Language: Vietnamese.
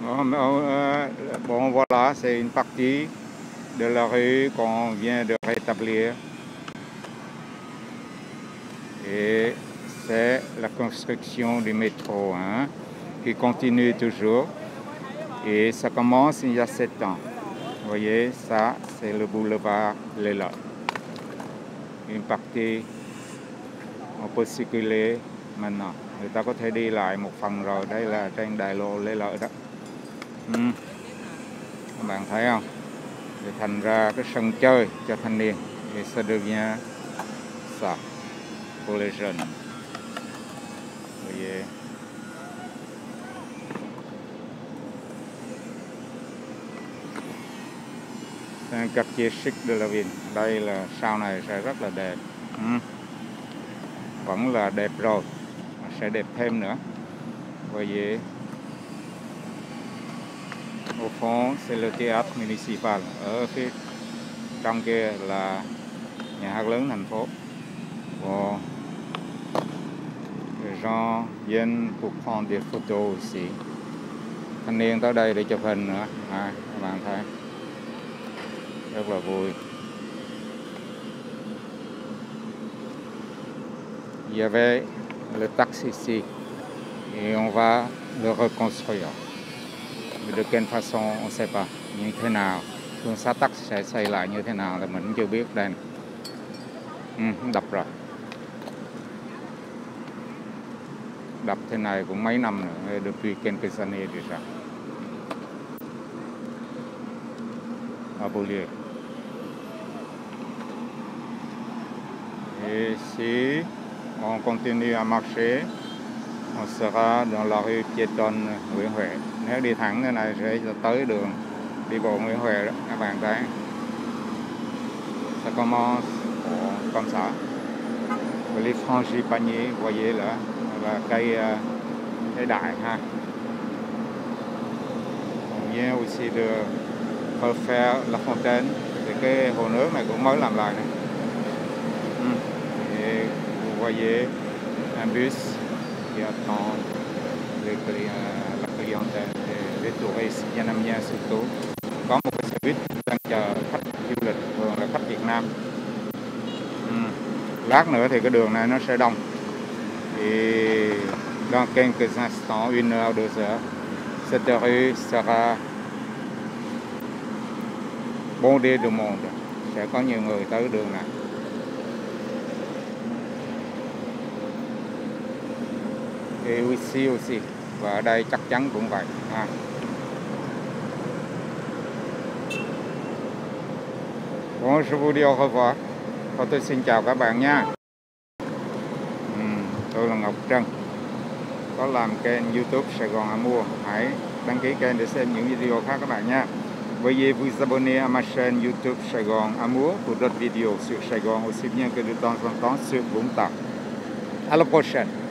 Bon, voilà, c'est une partie de la rue qu'on vient de rétablir. Et c'est la construction du métro qui continue toujours. Et ça commence il y a 7 ans. Vous voyez, ça, c'est le boulevard Léla. Une partie, on peut circuler maintenant. Người ta có thể đi lại một phần rồi. Đây là trên đại lộ Lê Lợi đó. Các bạn thấy không? Thì thành ra cái sân chơi cho thanh niên. Et ça devient ça pour les jeunes. Vous voyez. C'est un quartier chic de la ville. Đây là sau này sẽ rất là đẹp. Vẫn là đẹp rồi, sẽ đẹp thêm nữa. Vous voyez. Au fond, c'est le théâtre municipal. Ở phía trong kia là nhà hát lớn thành phố. Bon. Les gens viennent pour prendre des photos aussi. Thanh niên tới đây để chụp hình nữa. Các bạn thấy. Rất là vui. Il y avait le taxi ici. Et on va le reconstruire. De quelle façon, on ne sait pas. Như thế nào, phương xã tắc sẽ xây lại như thế nào là mình cũng chưa biết. Đây đập rồi. Đập thế này cũng mấy năm nữa, depuis quelques années déjà. À Beaulieu. Et ici, on continue à marcher. On sera dans la rue piétonne Nguyễn Huệ. Nếu đi thẳng thế này sẽ tới đường đi bộ Nguyễn Huệ đó, các bạn thấy. Ça commence comme ça. Les frangipaniers, vous voyez là cây đại ha. On vient aussi de refaire la fontaine. Thì cái hồ nước này cũng mới làm lại này. Et vous voyez un bus qui attend la clientèle, les touristes vietnamiens surtout. Có một cái xe buýt đang chờ khách du lịch, thường là khách Việt Nam. Lát nữa thì cái đường này nó sẽ đông. Et dans quelques instants, 1 heure, 2 heures, cette rue sera bondée de monde. Sẽ có nhiều người tới đường này. Et ici aussi. Và ở đây chắc chắn cũng vậy. Bon, je vous dis au revoir. Và tôi xin chào các bạn nha. Tôi là Ngọc Trân. Có làm kênh YouTube Sài Gòn Amour. Hãy đăng ký kênh để xem những video khác các bạn nha. Veuillez vous abonner à ma chaîne YouTube Sài Gòn Amour pour d'autres vidéos sur Sài Gòn aussi bien que de temps en temps sur Vũng Tàu. À la prochaine.